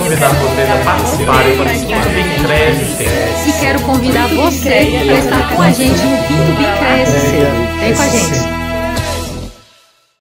convidar vocês a participarem do Bincresce. E quero convidar você para estar com a gente no quinto Bincresce. Vem com a gente.